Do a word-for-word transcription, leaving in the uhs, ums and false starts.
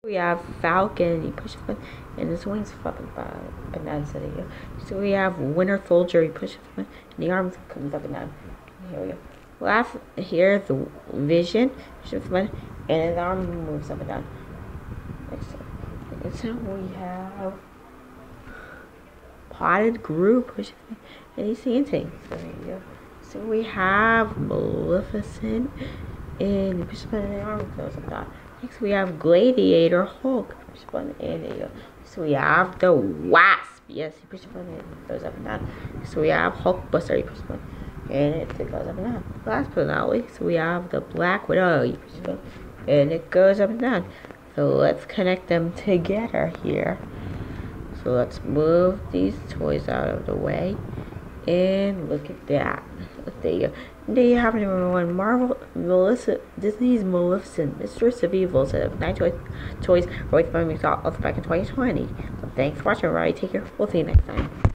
We have Falcon, you push a button, and his wings flap about bananas at you. So we have Winter Soldier, you push a button, and the arms comes up and down. Here we go. We have here the Vision, push a button, and his arm moves up and down. Next, so we have Potted Gru, push a button, and he's seeing things. So there you go. So we have Maleficent, and you push a button, and the arm goes up and down. Next we have Gladiator Hulk. Push the button and there you go. So we have the Wasp. Yes, you push the button and it goes up and down. So we have Hulk Buster. You push the button and it goes up and down. Last but not least, we have the Black Widow. You push the button and it goes up and down. So let's connect them together here. So let's move these toys out of the way. And look at that. There you go. There you have number one, Marvel, Melissa, Disney's Maleficent, Mistress of Evil, set of nine toys, toys released by McDonalds back in twenty twenty. So thanks for watching, everybody. Take care. We'll see you next time.